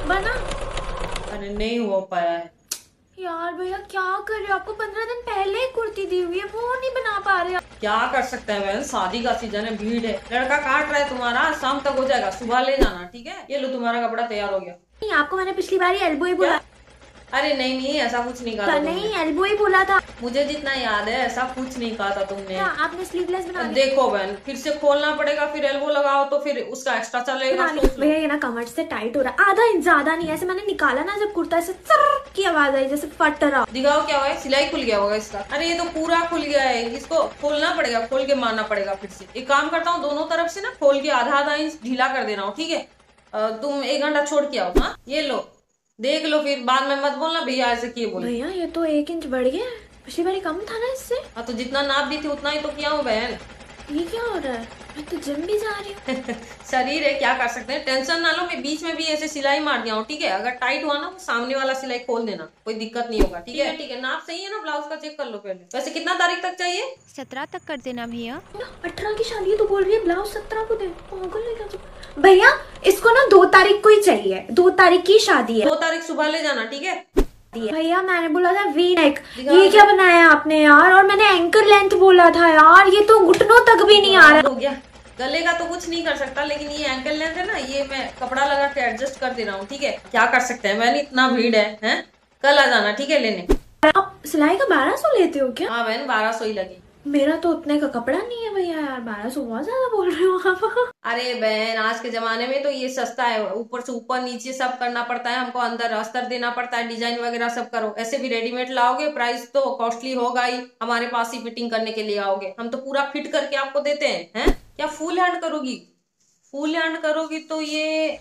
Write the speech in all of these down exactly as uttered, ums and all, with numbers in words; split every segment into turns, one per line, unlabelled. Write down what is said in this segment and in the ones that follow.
बना?
अरे नहीं हो पाया है
यार भैया क्या कर रहे हो? आपको पंद्रह दिन पहले ही कुर्ती दी हुई है, वो नहीं बना पा रहे।
क्या कर सकते हैं बहन, शादी का सीजन है, भीड़ है, लड़का काट रहा है तुम्हारा, शाम तक हो जाएगा, सुबह ले जाना, ठीक है? ये लो तुम्हारा कपड़ा तैयार हो गया।
नहीं, आपको मैंने पिछली बार ही एल्बो ही बोला।
अरे नहीं नहीं, ऐसा कुछ नहीं कहा।
नहीं, एल्बो ही बोला था।
मुझे जितना याद है ऐसा कुछ नहीं कहा था तुमने।
क्या आपने स्लीवलेस बना दिया?
देखो बहन, फिर से खोलना पड़ेगा, फिर एल्बो लगाओ तो फिर उसका एक्स्ट्रा चलेगा।
भैया ये ना कमर से टाइट हो रहा है, आधा इंच ज्यादा नहीं। ऐसे मैंने निकाला ना जब कुर्ता, ऐसे चर की आवाज आई जैसे फट रहा।
दिखाओ क्या हुआ है, सिलाई खुल गया होगा इसका। अरे ये तो पूरा खुल गया है, इसको खोलना पड़ेगा, खोल के मारना पड़ेगा फिर से। एक काम करता हूँ, दोनों तरफ से ना खोल के आधा आधा इंच ढीला कर दे रहा हूँ, ठीक है? तुम एक घंटा छोड़ के आओ। हाँ ये लो, देख लो, फिर बाद में मत बोलना भैया ऐसे किए बोले।
भैया ये तो एक इंच बढ़ गया, पिछली बारी कम था ना इससे।
हाँ तो जितना नाप दी थी उतना ही तो किया हूँ बहन।
ये क्या हो रहा है? मैं तो जिम भी जा रही हूँ।
शरीर है, क्या कर सकते हैं, टेंशन ना लो। मैं बीच में भी ऐसे सिलाई मार दिया हूँ, ठीक है? अगर टाइट हुआ ना तो सामने वाला सिलाई खोल देना, कोई दिक्कत नहीं होगा, ठीक है? ठीक है, नाप सही है ना? ब्लाउज का चेक कर लो पहले। वैसे कितना तारीख तक चाहिए?
सत्रह तक कर देना भैया। अठारह की शादी तो बोल रही है, ब्लाउज सत्रह को दे। पागल है क्या भैया? इसको ना दो तारीख को ही चाहिए, दो तारीख की शादी है।
दो तारीख सुबह ले जाना, ठीक है?
भैया मैंने बोला था वी नेक, ये क्या बनाया आपने यार? और मैंने एंकर लेंथ बोला था यार, ये तो घुटनों तक भी नहीं आ रहा।
हो गया, गले का तो कुछ नहीं कर सकता, लेकिन ये एंकल लेंथ है ना, ये मैं कपड़ा लगा के एडजस्ट कर दे रहा हूँ, ठीक है? क्या कर सकते हैं, मैंने इतना भीड़ है, हैं? कल आ जाना, ठीक है लेने।
आप सिलाई का बारह सौ लेते हो क्या?
हाँ बहन, बारह सौ ही लगी।
मेरा तो उतने का कपड़ा नहीं है भैया यार, बारह सौ बहुत ज्यादा बोल रहे हो आप।
अरे बहन, आज के जमाने में तो ये सस्ता है, ऊपर से ऊपर नीचे सब करना पड़ता है हमको, अंदर अस्तर देना पड़ता है, डिजाइन वगैरह सब करो। ऐसे भी रेडीमेड लाओगे प्राइस तो कॉस्टली होगा ही, हमारे पास ही फिटिंग करने के लिए आओगे, हम तो पूरा फिट करके आपको देते हैं। हैं क्या फुल हैंड करोगी? फुल हैंड करोगी तो ये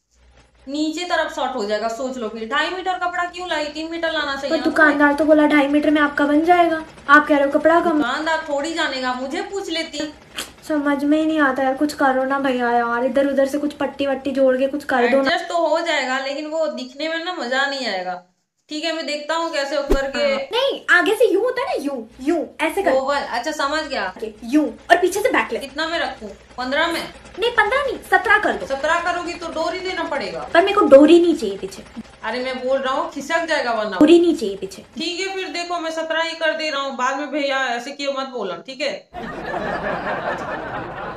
नीचे तरफ शॉर्ट हो जाएगा, सोच लो। फिर ढाई मीटर कपड़ा क्यों लाई? तीन मीटर लाना चाहिए।
तो दुकानदार तो बोला ढाई मीटर में आपका बन जाएगा, आप कह रहे हो कपड़ा कम।
दुकानदार थोड़ी जानेगा, मुझे पूछ लेती।
समझ में ही नहीं आता यार, कुछ करो ना भैया यार, इधर उधर से कुछ पट्टी वट्टी जोड़ के कुछ कर दो ना।
एडजस्ट तो हो जाएगा, लेकिन वो दिखने में ना मजा नहीं आएगा, ठीक है? मैं देखता हूँ कैसे करके।
नहीं, आगे से यूं होता है ना, यूं यूं ऐसे कर।
ओवल, अच्छा समझ गया।
यूं और पीछे से बैकलेस।
कितना में रखूं? पंद्रह में?
नहीं पंद्रह नहीं, सत्रह कर दो।
सत्रह करोगी तो डोरी देना पड़ेगा।
पर मेरे को डोरी नहीं चाहिए पीछे।
अरे मैं बोल रहा हूँ खिसक जाएगा वरना।
डोरी नहीं चाहिए पीछे।
ठीक है फिर देखो, मैं सत्रह ही कर दे रहा हूँ, बाद में भैया ऐसे क्यों मत बोलना, ठीक है?